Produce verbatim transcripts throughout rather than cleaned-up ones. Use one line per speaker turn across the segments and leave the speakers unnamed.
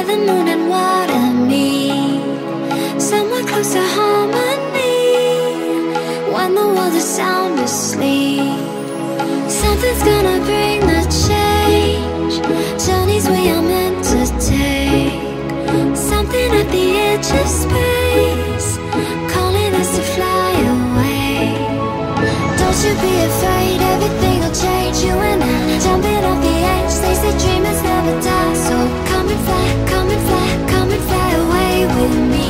the moon and water meet somewhere close to harmony. When the world is sound asleep, something's gonna bring the change. Journeys we are meant to take, something at the edge of space, calling us to fly away. Don't you be afraid, everything will change. You and I, jumping off the edge. They say dreamers never die, so come and fly, come and fly, come and fly away with me.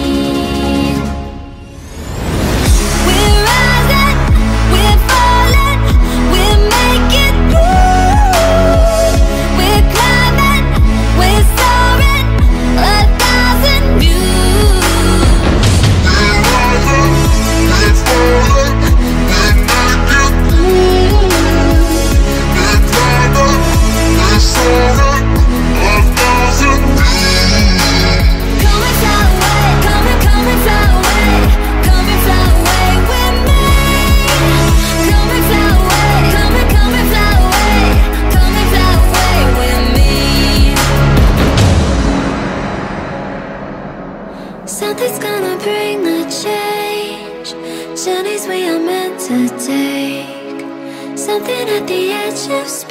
We're rising, we're falling, we're making moves. We're climbing, we're soaring, a thousand views.
We're rising, we're falling, we're making moves. We're climbing, we're soaring, a thousand views.
Come and fly away, come and come and fly away, come and fly away with me. Come and fly away, come and come and fly away, come and fly away with me. Something's gonna bring the change. Journeys we are meant to take, something at the edge of space.